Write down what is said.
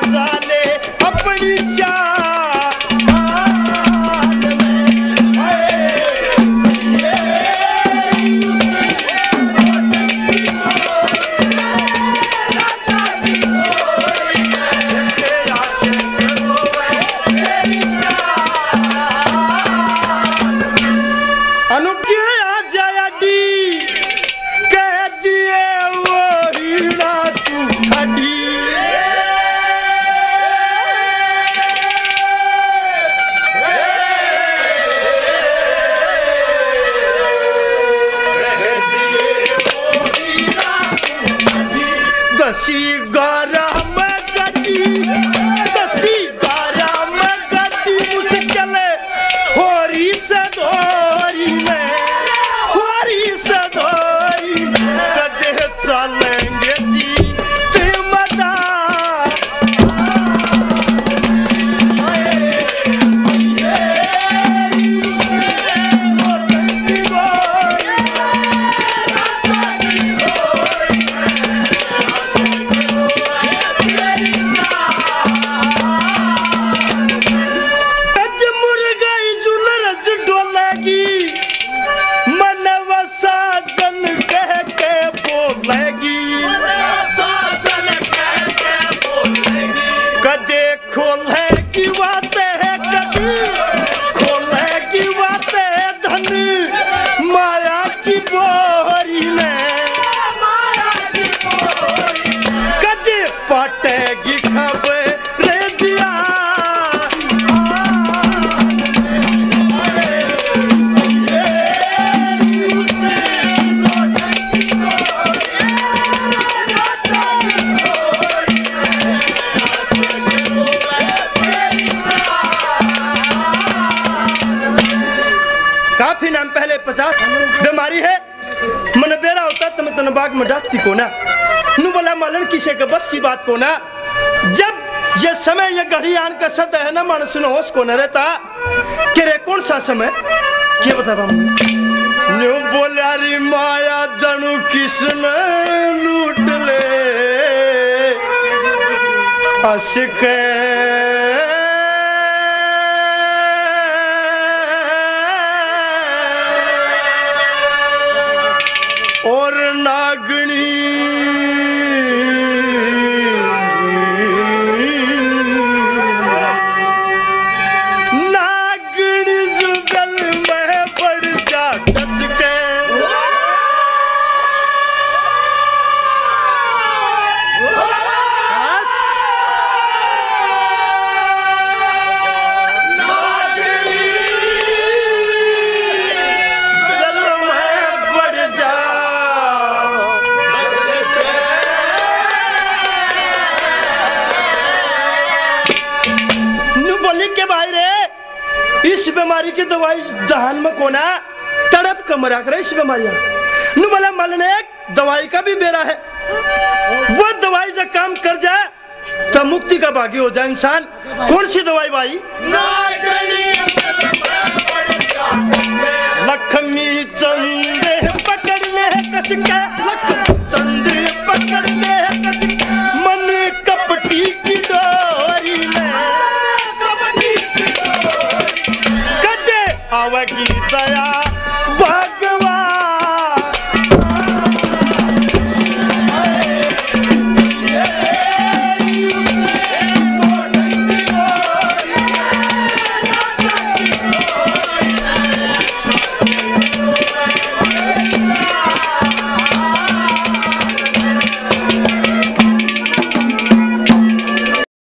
झाले अपनी काफी नाम पहले 50 बीमारी है मन बेरा होता तम तन बाग में डाकती को ना नु बोला मालन किसे के बस की बात को ना जब ये समय ये घड़ी आन का सत है ना मानस न होश को न रहता कि रे कौन सा समय क्या बता नु बोला री माया जनू किसने लूट ले असिके और नागणी जुगल में बढ़ जा डस के इस बीमारी की दवाई जहान में कोना तड़प कर मरा कर इस बीमारी नु बोला मालने एक दवाई का भी बेरा है वो दवाई जब काम कर जाए तब मुक्ति का भागी हो जाए इंसान कौन सी दवाई भाई लक्ष्मी चंद